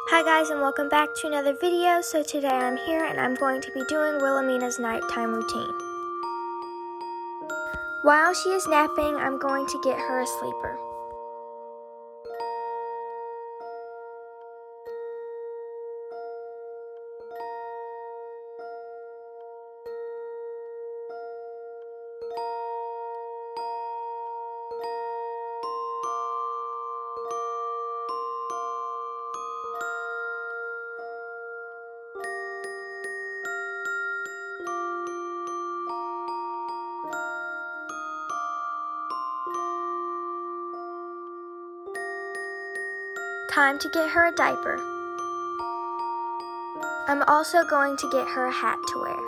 Hi guys, and welcome back to another video. So today I'm here and I'm going to be doing Wilhelmina's nighttime routine. While she is napping, I'm going to get her a sleeper. Time to get her a diaper. I'm also going to get her a hat to wear.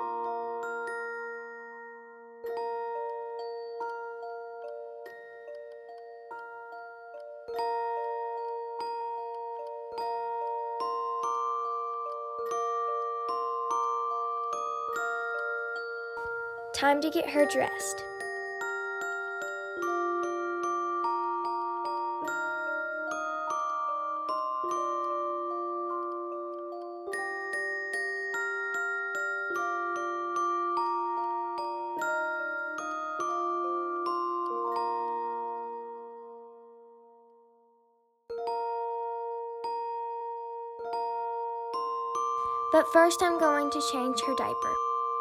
Time to get her dressed. But first I'm going to change her diaper.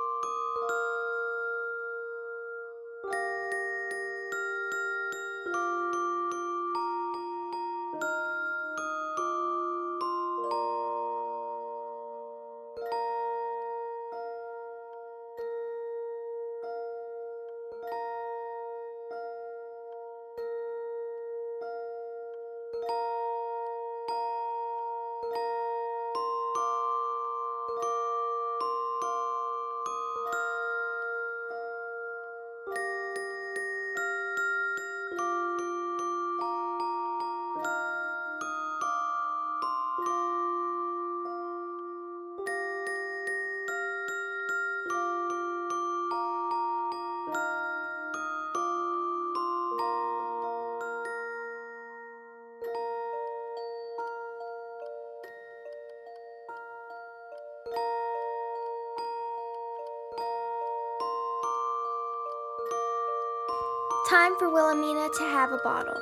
Time for Wilhelmina to have a bottle.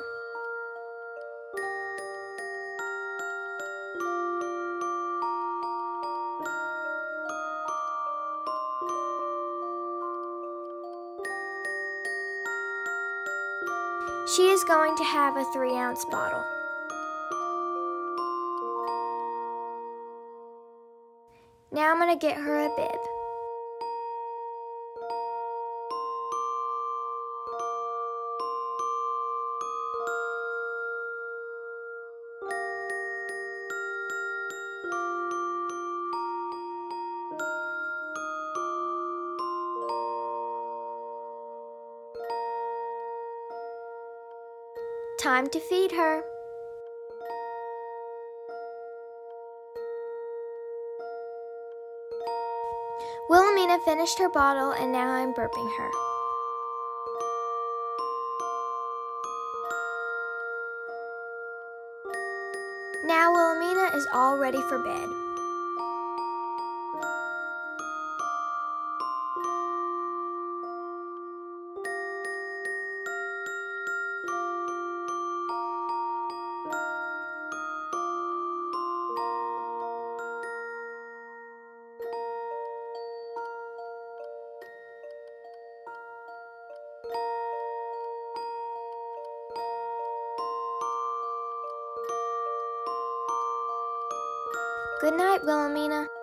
She is going to have a 3-ounce bottle. Now I'm going to get her a bib. Time to feed her. Wilhelmina finished her bottle and now I'm burping her. Now Wilhelmina is all ready for bed. Good night, Wilhelmina.